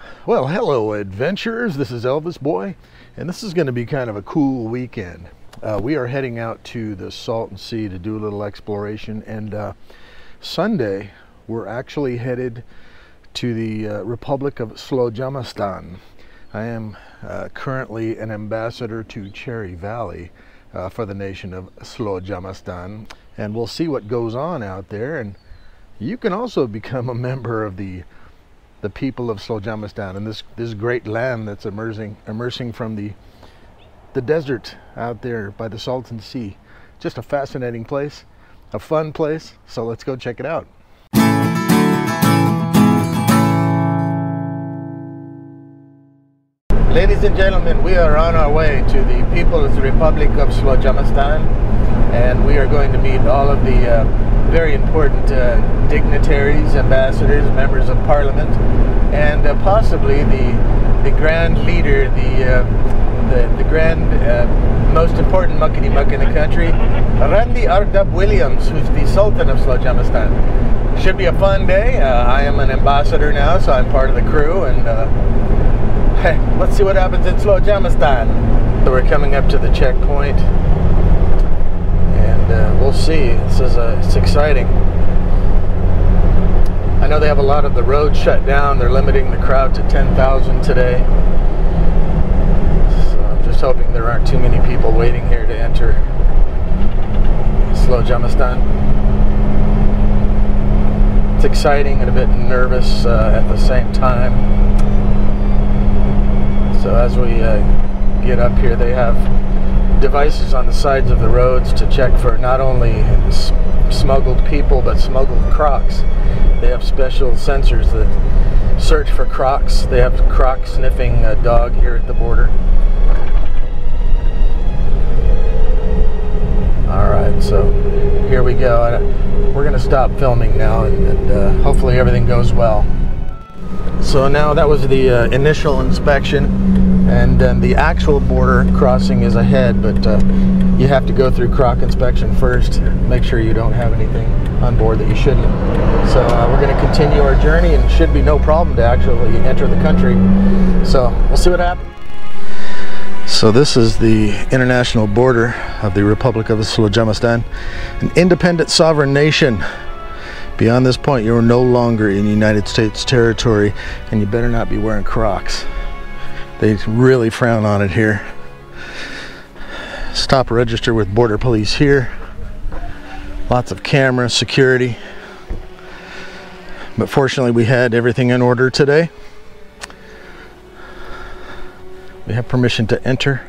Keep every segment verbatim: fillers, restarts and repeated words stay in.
Well, hello adventurers, this is Elvis Boy, and this is going to be kind of a cool weekend. Uh, we are heading out to the Salton Sea to do a little exploration, and uh, Sunday we're actually headed to the uh, Republic of Slowjamastan. I am uh, currently an ambassador to Cherry Valley uh, for the nation of Slowjamastan, and we'll see what goes on out there. And you can also become a member of the the people of Slowjamastan and this this great land that's emerging emerging from the the desert out there by the Salton Sea. Just a fascinating place, a fun place, so let's go check it out. Ladies and gentlemen, we are on our way to the People's Republic of Slowjamastan, and we are going to meet all of the uh, very important uh, dignitaries, ambassadors, members of parliament, and uh, possibly the the grand leader, the uh, the, the grand uh, most important muckety muck in the country, Randy Ardub Williams, who's the Sultan of Slowjamastan. Should be a fun day. Uh, I am an ambassador now, so I'm part of the crew, and uh, hey, let's see what happens in Slowjamastan. So we're coming up to the checkpoint, and uh, we'll see. This is uh, it's exciting. I know they have a lot of the roads shut down. They're limiting the crowd to ten thousand today. So I'm just hoping there aren't too many people waiting here to enter Slowjamastan. It's exciting and a bit nervous uh, at the same time. So as we uh, get up here, they have devices on the sides of the roads to check for not only smuggled people but smuggled crocs. They have special sensors that search for crocs. They have a croc sniffing uh, dog here at the border. Alright, so here we go. And we're going to stop filming now, and, and uh, hopefully everything goes well. So now that was the uh, initial inspection, and then the actual border crossing is ahead, but uh, you have to go through croc inspection first. Make sure you don't have anything on board that you shouldn't. So uh, we're going to continue our journey, and it should be no problem to actually enter the country. So we'll see what happens. So this is the international border of the Republic of Slowjamastan, an independent sovereign nation. Beyond this point, you're no longer in United States territory, and you better not be wearing Crocs. They really frown on it here. Stop register with border police here. Lots of camera security. But fortunately, we had everything in order today. We have permission to enter.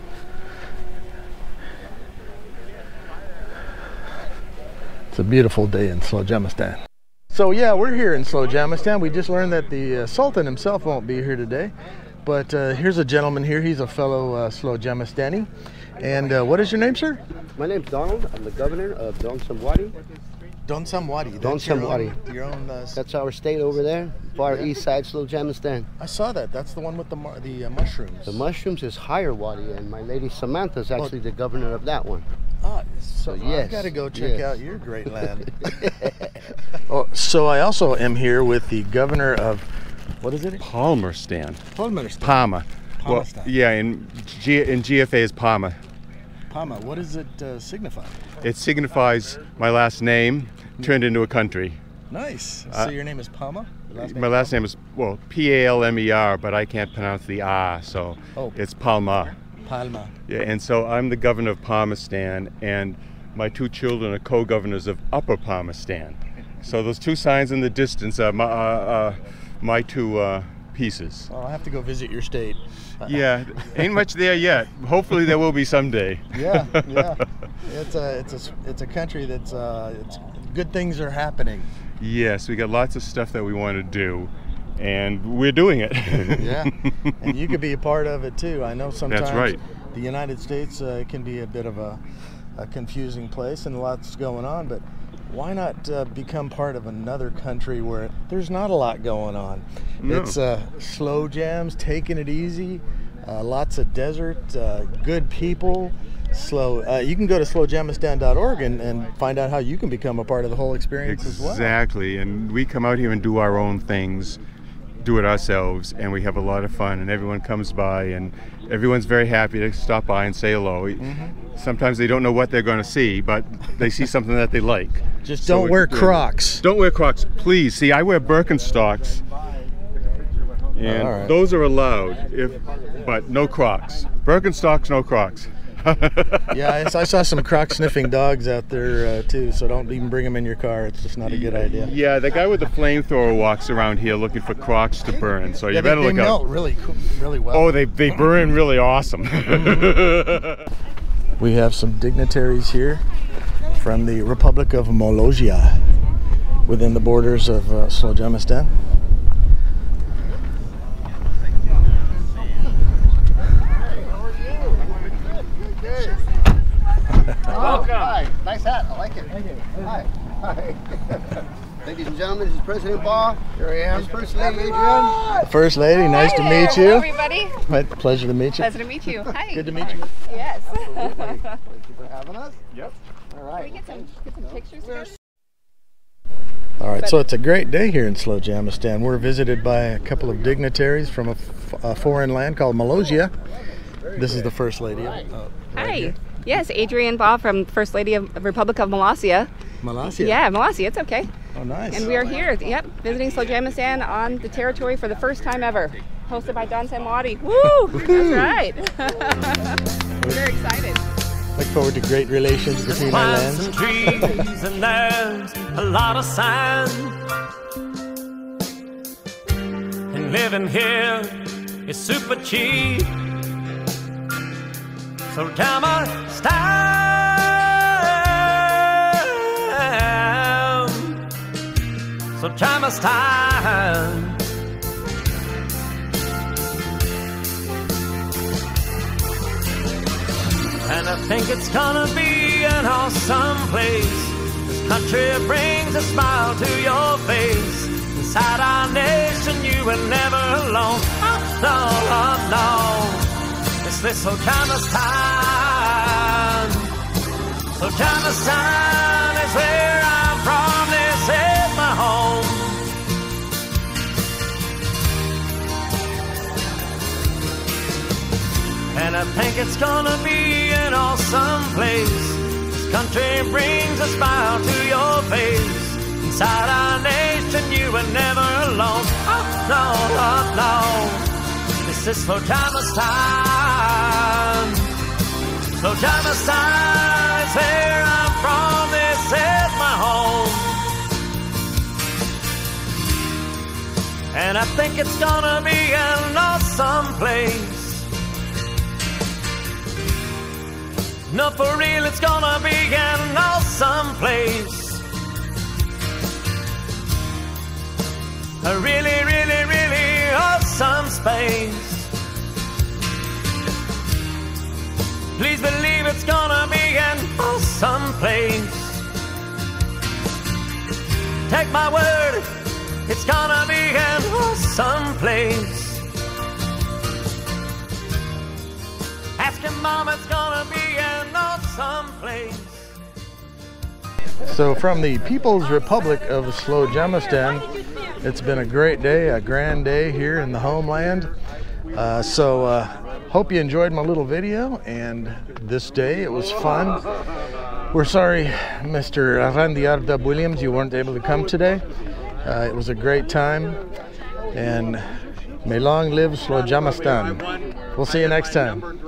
It's a beautiful day in Slowjamastan. So yeah, we're here in Slowjamastan. We just learned that the uh, Sultan himself won't be here today. But uh, here's a gentleman here. He's a fellow uh, Slowjamastani. And uh, what is your name, sir? My name's Donald. I'm the governor of Don Samwadi. Don Samwadi. Don Samwadi. Your own, your own uh, That's our state over there, far yeah. east side Slowjamastan. I saw that. That's the one with the the uh, mushrooms. The mushrooms is higher Wadi, and my lady Samantha is actually oh. the governor of that one. Ah, so, so yes, I've got to go check yes. out your great land. Oh, so I also am here with the governor of, what is it? Palmerston. Palmerston. Palmer. Well, Palmerston. yeah, in, G in G F A is Palmer. Palmer. What does it uh, signify? It signifies my last name turned into a country. Nice. Uh, so your name is Palmer? Last my last name is, well, P A L M E R, but I can't pronounce the R, so oh. it's Palmer. Palmer. Yeah, and so I'm the governor of Palmerston, and my two children are co-governors of Upper Palmerston. So those two signs in the distance are my, uh, uh, my two uh, pieces. Oh, I'll have to go visit your state. Yeah, ain't much there yet. Hopefully there will be someday. Yeah, yeah. It's a, it's a, it's a country that's, uh, it's, good things are happening. Yes, we got lots of stuff that we want to do, and we're doing it. Yeah, and you could be a part of it too. I know sometimes That's right. the United States uh, can be a bit of a, a confusing place and lots going on, but why not uh, become part of another country where there's not a lot going on? No. It's uh, slow jams, taking it easy, uh, lots of desert, uh, good people. Slow. Uh, you can go to slowjamastan dot org and, and find out how you can become a part of the whole experience exactly. as well. Exactly, and we come out here and do our own things. do it ourselves, and we have a lot of fun, and everyone comes by, and everyone's very happy to stop by and say hello. Mm-hmm. Sometimes they don't know what they're going to see, but they see something that they like. Just so don't wear Crocs. Don't wear Crocs, please. See, I wear Birkenstocks, and right. those are allowed, if, but no Crocs. Birkenstocks, no Crocs. Yeah, I saw some Croc sniffing dogs out there uh, too, so don't even bring them in your car. It's just not a good idea. Yeah, the guy with the flamethrower walks around here looking for Crocs to burn, so yeah, you better they, look they out. Melt really, really well. Oh, they, they burn really awesome. We have some dignitaries here from the Republic of Molossia within the borders of uh, Slowjamastan. Oh, hi. Nice hat. I like it. Thank you. Hi. Hi. Ladies and gentlemen, this is President Baugh. Here I am. First Lady Adrienne. First Lady, nice Hi to there. meet you. Hello, everybody. My pleasure to meet you. Pleasure to meet you. Hi. Good to meet you. Yes. Thank you for having us. Yep. All right. Can we get some, get some pictures together? All right, so it's a great day here in Slowjamastan. We're visited by a couple of dignitaries from a, f a foreign land called Molossia. This is the First Lady. Uh, right Hi. Here. Yes, Adrienne Baugh from First Lady of the Republic of Molossia. Molossia? Yeah, Molossia. It's okay. Oh, nice. And we are here, yep, visiting Slowjamastan on the territory for the first time ever. Hosted by Don Samwadi. Woo! That's right. We're very excited. Look forward to great relations between our lands. And trees and there's a lot of sand. And living here is super cheap. So Slowjamastan, Slowjamastan. And I think it's gonna be an awesome place. This country brings a smile to your face. Inside our nation, you were never alone. Oh, no, oh, no. It's this Slowjamastan. Slowjamastan is where I'm from. This is my home. And I think it's gonna be an awesome place. This country brings a smile to your face. Inside our nation, you were never alone. Oh, no, oh, no. This is Slowjamastan. Slowjamastan is where I'm from. This is my home. And I think it's gonna be an awesome place. No, for real, it's gonna be an awesome place. A really, really, really awesome space. Please believe it's gonna be an awesome place. Take my word, it's gonna be an awesome place. Ask your mom, it's gonna be an awesome place. So from the People's Republic of Slowjamastan, it's been a great day, a grand day here in the homeland. Uh, so uh, hope you enjoyed my little video, and this day it was fun. We're sorry, Mister Randyarda Williams, you weren't able to come today. Uh, it was a great time, and may long live Slowjamastan. We'll see you next time.